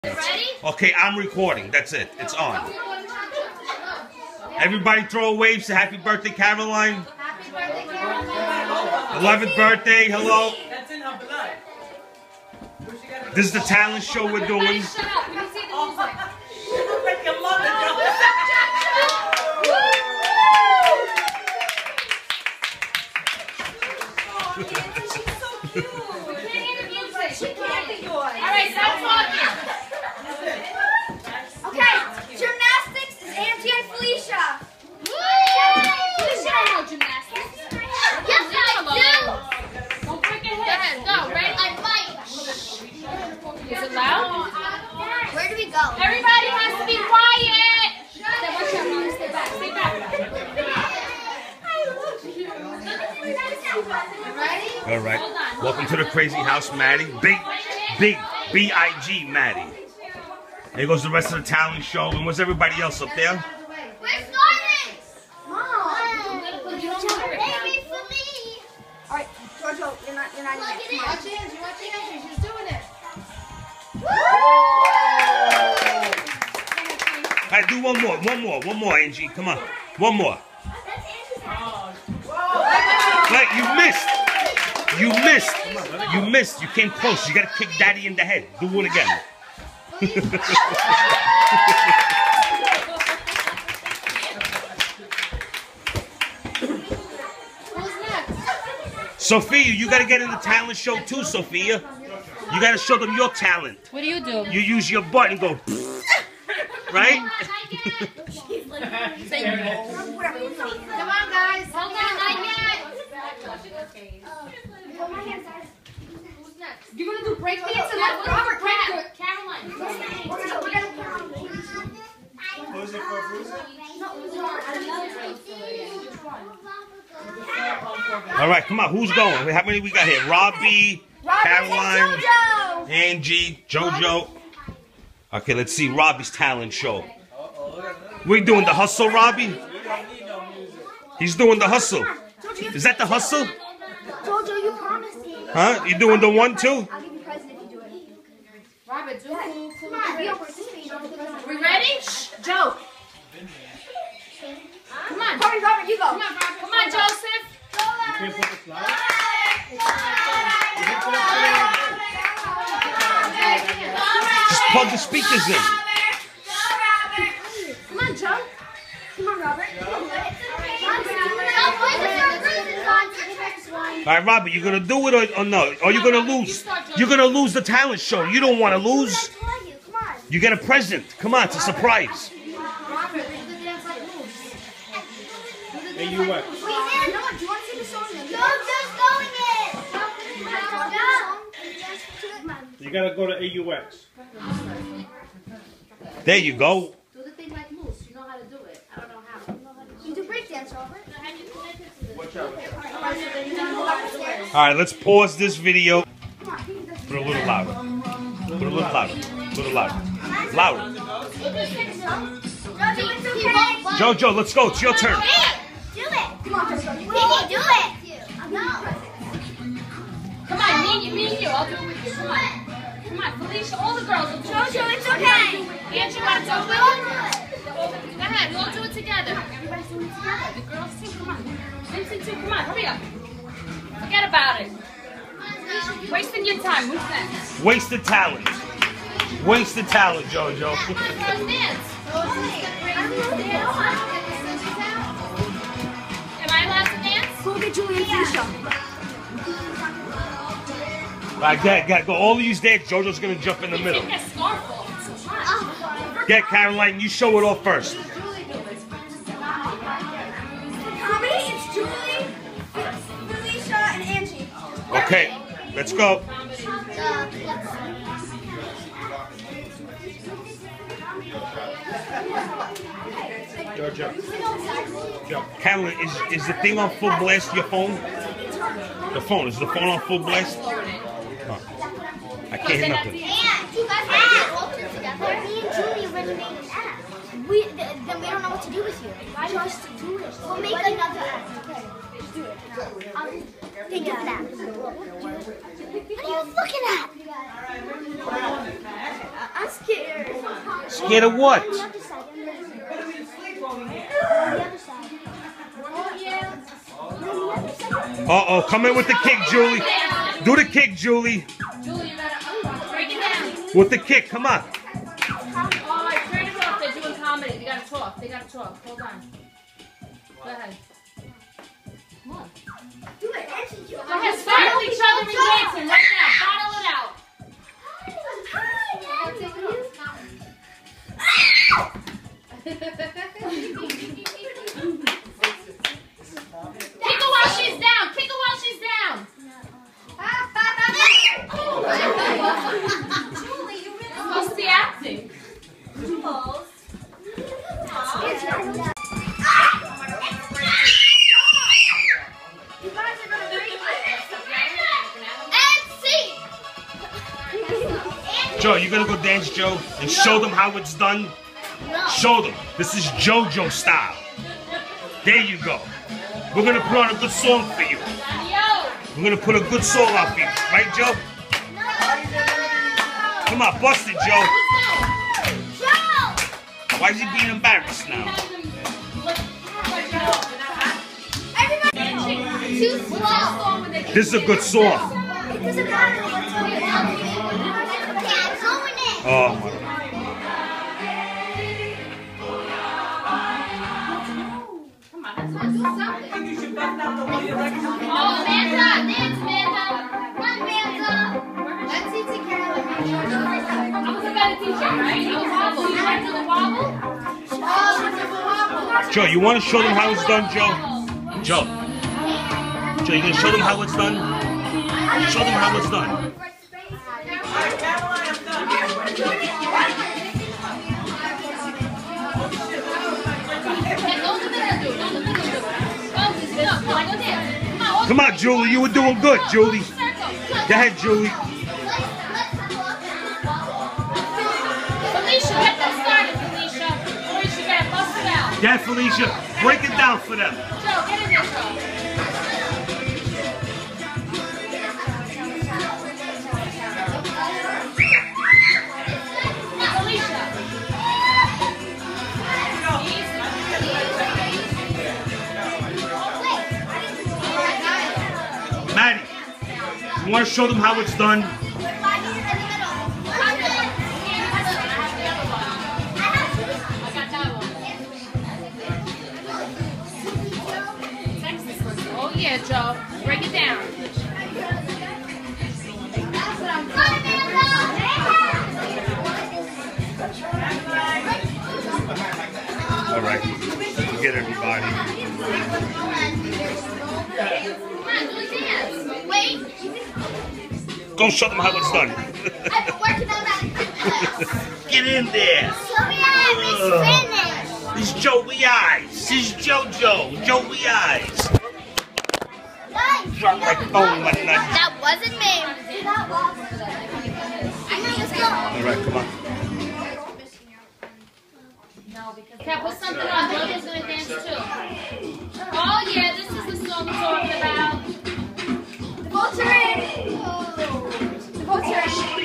Ready? Okay, I'm recording. That's it. It's on. Everybody throw a wave. Say happy birthday, Caroline. Happy birthday, Caroline. 11th birthday. Hello. That's in her blood. This is the talent show we're doing. Shut up. We can see the music. She looks like your mother. She's so cute. We can't hear the music. She can't be yours. All right, stop talking. Okay, gymnastics is Auntie and Felicia. Felicia don't know gymnastics. Yes, I do. Don't break your head. Go. Ready? I might. Is it loud? Where do we go? Everybody has to be quiet. Stay watch out, Mom. Stay back. Stay back. Ready? All right. Hold on. Welcome to the crazy house, Maddie. Big, B-I-G, Maddie. Here goes the rest of the talent show. And what's everybody else up there? We're starting. Mom. You don't know it. Baby for me. All right, Jojo, you're not in it. Watch Angie. Watch Angie. She's doing it. All right, do one more, Angie. Come on. One more. Wait, you missed. You came close. You got to kick Daddy in the head. Do it again. Who's next? Sophia, you got to get in the talent show too, Sophia. You got to show them your talent. What do you do? You use your butt and go, right? Say no. Come on, guys. Hold on. Not yet. Who's next? You're going to do break dance and let Robert break it. Caroline. Who's it for, Bruce? All right, come on. Who's going? How many we got here? Robbie, Caroline, Angie, Jojo. Okay, let's see Robbie's talent show. We're doing the hustle, Robbie? He's doing the hustle. Is that the hustle? Jojo, you promised me. Huh? You doing the 1, 2? I'll give you a present if you do it. Robert, do cool. Come on, be over. We ready? Joe. Come on. Hurry, Robert, you go. Come on, Robert. Come on, Joseph. You can't put the slide? Just plug the speakers in. Come on, Joe. Come on, Robert. All right, Robbie, you gonna do it or no? Or you gonna lose? You're gonna lose the talent show. You don't want to lose. You get a present. Come on, it's a surprise. Hey, you what? You gotta go to AUX. There you go. Do the thing like moose. You know how to do it. I don't know how. You do breakdance, Robert. Watch out. All right, let's pause this video. Put it a little louder. Put it a little louder. Put it louder. Louder. Jojo, let's go. It's your turn. Do it. Come on, Jojo. We can do it. Come on, me and you. I'll do it with you. Come on. Come on, Felicia, all the girls will do it. Jojo, it's okay. Angie, you want to do it? Go ahead, we'll do it together. Everybody's doing it together. The girls too, come on. Vincent too, come on, hurry up. Forget about it. Wasting your time, who's next? Wasted talent. Wasted talent, Jojo. Girls dance. Am I allowed to dance? Go get Julie and Felicia. All right, go. All of you dance. Jojo's gonna jump in the middle. Take that scarf off. Get Caroline. You show it off first. Comedy, it's Julie, Felicia, and Angie. Okay, let's go. Jojo. Caroline, is the thing on full blast? Your phone? The phone. Is the phone on full blast? Huh. I can't hear nothing. And you guys are together. Me and Julie already made an app. Then we don't know what to do with you. Just do it. We'll make another app. Okay. Just do it. Think of that. What are you looking at? I'm scared. Scared of what? The other side. Uh-oh, come in with the kick, Julie. Do the kick, Julie. Julie, you gotta break it down. With the kick, come on. Oh, turn it off. They're doing comedy. They gotta talk. They gotta talk. Hold on. Go ahead. Come on. Do it. Go ahead. Start with each other and dancing right now. Bottle it out. Kick her while she's down. Kick her while she's down. Supposed to be acting. Joe, you gonna go dance, Joe? And show them how it's done? Show them. This is JoJo style. There you go. We're gonna put on a good song for you. We're gonna put a good song out for you. Right, Joe? Come on, bust it, Joe. Why is he being embarrassed now? Too slow. This is a good song. It doesn't matter what's Oh, my God. Come on, let's do something. You should bust out the one you like. Oh, Amanda, dance, Amanda. Run, Amanda. Let's see together. I was a better teacher, right? I was wobble. You want to do the wobble? Joe, you want to show them how it's done, Joe? Joe, you gonna show them how it's done? Show them how it's done. Come on, Julie, you were doing good, Julie. Go ahead, Julie. Felicia, get them started, Felicia. Felicia, get it, bust it out. Yeah, Felicia, break it down for them. Joe, get in there, Joe. Felicia. Maddie, you want to show them how it's done? Oh yeah, Joe. Break it down. All right, forget everybody. Wait. Go show them how it's done. I've been working on that. Get in there. These Joey eyes. This is JoJo. Joey eyes. Drop my phone, my nuts. That wasn't me. All right, come on. Okay, put something on. JoJo's gonna dance too. Oh yeah, this is the song we're talking about. The boats are in. The boats are in.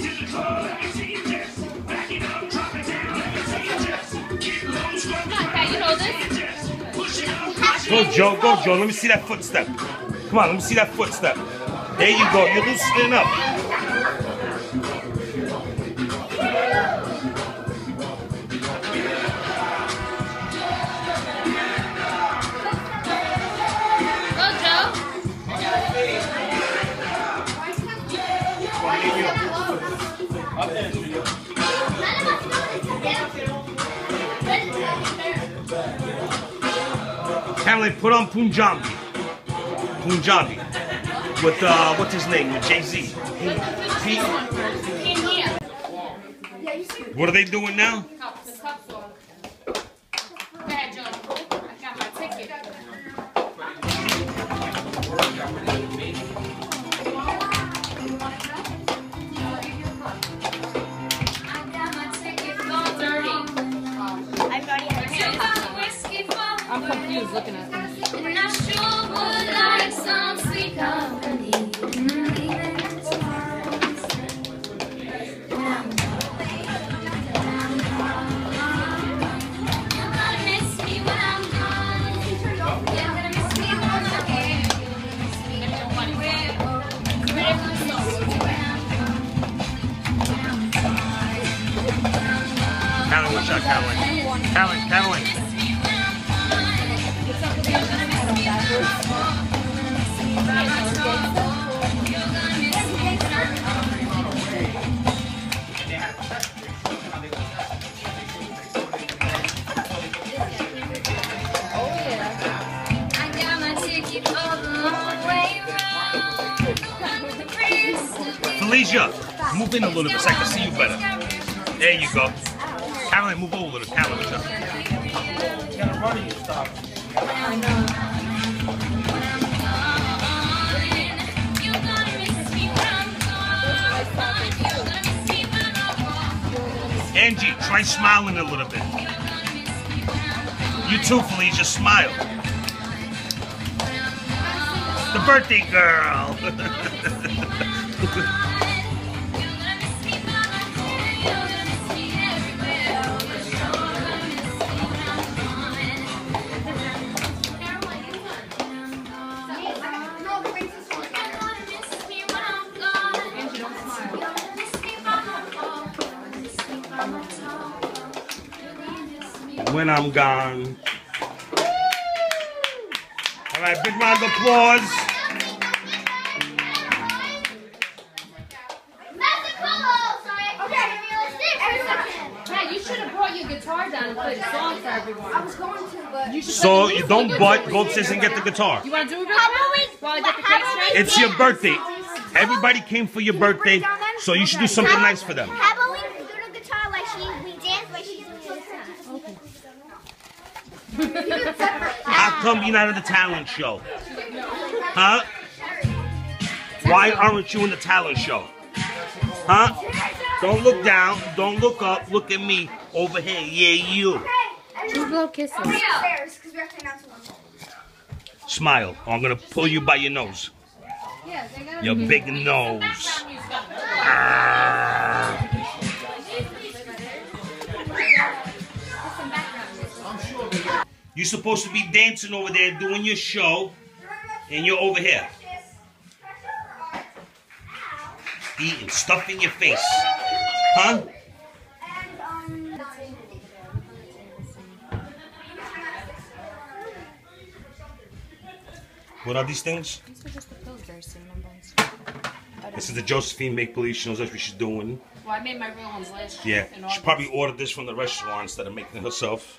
Okay, you know this? Go, Joe. Go, Joe. Let me see that footstep. Come on, let me see that footstep. There you go. You're loosening up. Go, Joe. Caroline, put on Punjabi. Punjabi. With, what's his name? With Jay-Z. In here. What are they doing now? Cup, the cup song. Go ahead, Joe. I got my ticket. I'm confused looking at this. And I sure would like some sweet company. Caroline, watch out, Caroline. Caroline. Felicia, move in a little bit so I can see you better. There you go. Caroline, move over a little. Caroline, watch out. You gotta run and you stop. Angie, try smiling a little bit. You too, Felicia, smile. The birthday girl. When I'm gone. All right, big round of applause. Yeah, you should have brought your guitar down and played a song for everyone. I was going to, but... So you don't butt, go upstairs and get the guitar. You want to do it real quick? While I get the cake straight? It's your birthday. Everybody came for your birthday, so you should do something nice for them. How about we do the guitar like we dance like she's doing the guitar? How come you're not in the talent show? Huh? Why aren't you in the talent show? Huh? Don't look down. Don't look up. Look at me over here. Yeah, you. Just blow kisses. Smile. Or I'm going to pull you by your nose. Your big nose. You're supposed to be dancing over there doing your show, and you're over here. Eating stuff in your face. Huh? What are these things? These are just the Pillsbury cinnamon buns. This is the Josephine make-believe. She knows what she's doing. Well, I made my real ones last Yeah, year. in she August. probably ordered this from the restaurant instead of making it herself.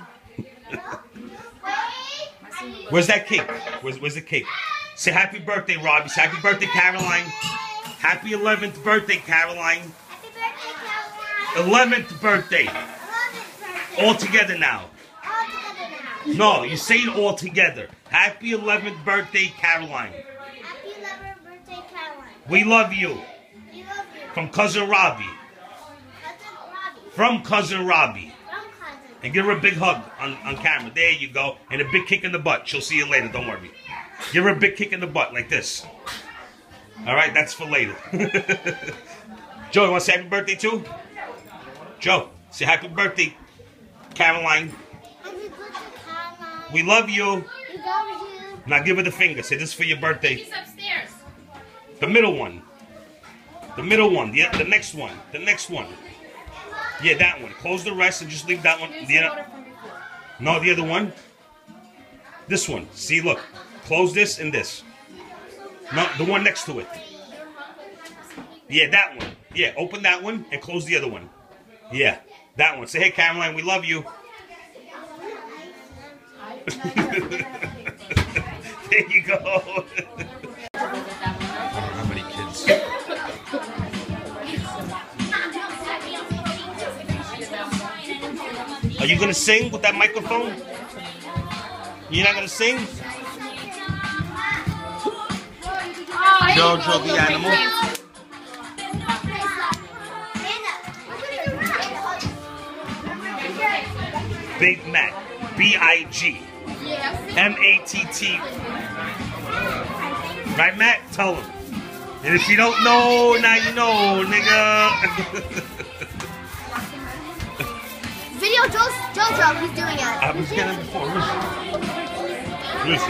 Where's that cake? Where's the cake? Say happy birthday, Robbie. Say happy birthday, Caroline. Happy 11th birthday, Caroline. Happy birthday, Caroline. 11th birthday. 11th birthday. All together now. All together now. No, you say it all together. Happy 11th birthday, Caroline. Happy 11th birthday, Caroline. We love you. We love you. From Cousin Robbie. Cousin Robbie. From Cousin Robbie. From cousin. And give her a big hug on camera. There you go. And a big kick in the butt. She'll see you later. Don't worry. Give her a big kick in the butt like this. All right, that's for later. Joe, you want to say happy birthday too? Joe, say happy birthday, Caroline. Happy birthday, Caroline. We love you. We love you. Now give her the finger. Say this is for your birthday. He's upstairs. The middle one. The middle one. The next one. The next one. Yeah, that one. Close the rest and just leave that one. Here's The the other, order from before. no, the other one. This one. See, look. Close this and this. No, the one next to it. Yeah, that one. Yeah, open that one and close the other one. Yeah, that one. Say, hey, Caroline, we love you. There you go. How many kids? Are you going to sing with that microphone? You're not going to sing? Jojo the animal. Big Mac. B-I-G. M-A-T-T. Right, Matt? Tell him. And if you don't know, now you know, nigga. Video Jojo, he's doing it. I was getting before. Listen.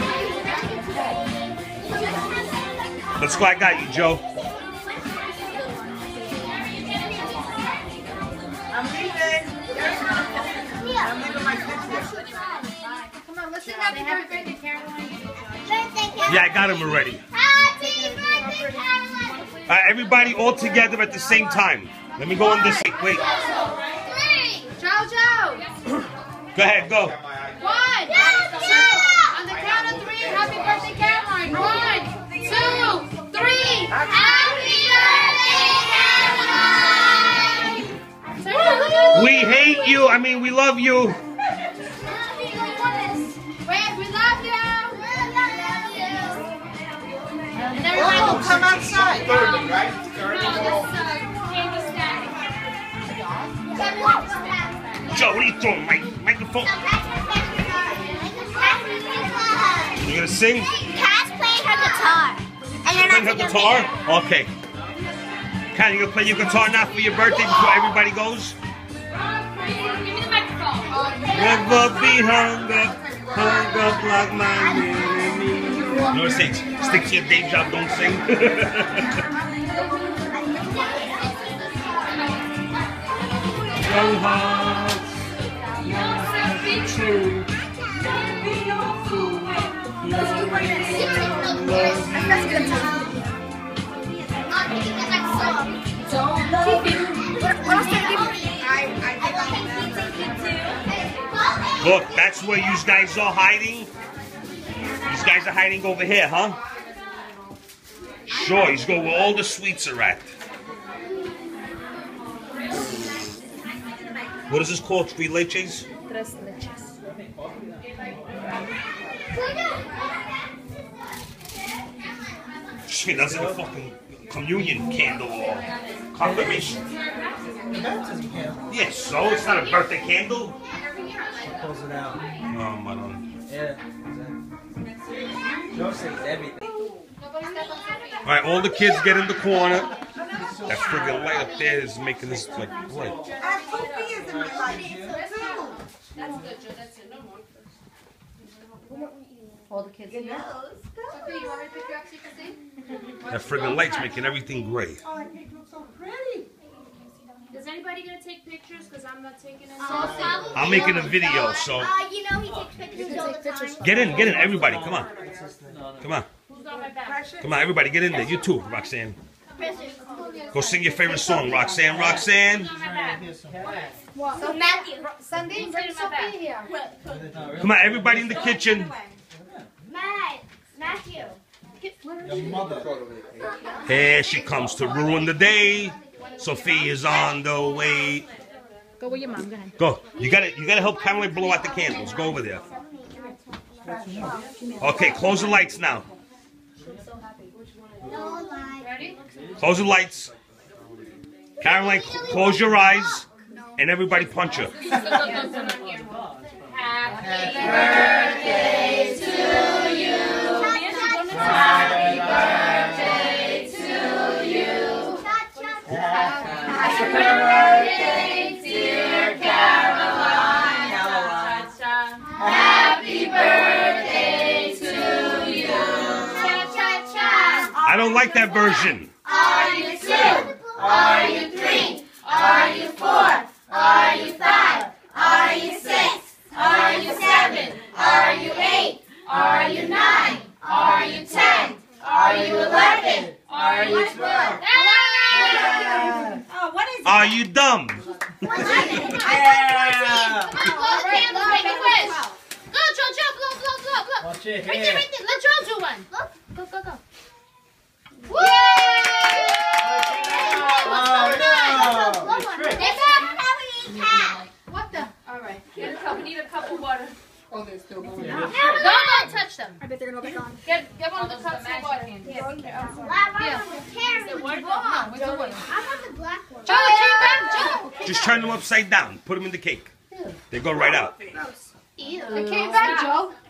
Let's go. I got you, Joe. I'm leaving. I'm leaving my picture. Come on, let's sing happy birthday to Caroline. Yeah, I got him already. Happy birthday, Caroline. Everybody all together at the same time. Let me go on this. Wait. Jojo. Go ahead, go. 1, 2. On the count of 3, happy birthday, Caroline. 1, 2, 3. Happy birthday, Caroline. We hate you. I mean, we love you. Wait, we love you. And everybody Oh, come outside. Joe, what are you throwing? Microphone. You gonna sing? Kat's playing her guitar. And you're Playing not her guitar? Okay. Kat, you gonna play your guitar now for your birthday before everybody goes? Give me the microphone. Never be hung up like my enemy. You know what it says? Stick to your day job, don't sing. Young hearts, be true. Look, that's where you guys are hiding. These guys are hiding over here, huh? Sure, he's go where all the sweets are at. What is this called? 3 leches? Tres leches. Shit, that's like a fucking communion candle or confirmation. Baptism candle. Yes, so it's not a birthday candle. Close it out. No, madam. Yeah. Joe says everything. Alright, all the kids get in the corner. That friggin' light up there is making this like blood. That's good, Joe. That's it. No more. All the kids here. Sophie, you want me to pick you up so you can see? That friggin' light's making everything gray. Oh, it looks so pretty. Is anybody gonna take pictures? Cause I'm not taking any. I'm making a video, so You know he takes pictures all the time. get in, everybody, come on. Come on. Who's got my back? Come on, everybody, get in there. You too, Roxanne. Go sing your favorite song, Roxanne. Roxanne. Who's on my back? So Matthew. Sunday, bring Sophie here. Come on, everybody in the kitchen. Matthew. Your mother. Here she comes to ruin the day. Sophie is on the way. Go with your mom. Go ahead. Go. You gotta help Caroline blow out the candles. Go over there. Okay, close the lights now. Ready? Close the lights. Caroline, close your eyes. And everybody punch her. Happy birthday to you. Happy birthday to you. Happy birthday, dear Caroline. Happy birthday to you. I don't like that version. Are you 2? Are you 3? Are you 4? Are you 5? Are you 6? Are you 7? Are you 8? Are you 9? Are you 10? Are you 11? Are you 12? Oh, what is it? Are you dumb? Yeah. Blow the candles, make a wish. Go, Jojo, blow. Watch it Right here. there. Let Joe do one. Go. Woo! Oh, no. What the? All right. We need a cup of water. Oh, they're still going. Don't touch them. I bet they're gonna be gone. Get one of the cups of water. I want the black one. Joe, it came back. Joe. Just turn them upside down. Put them in the cake. They go right out. It came back, Joe.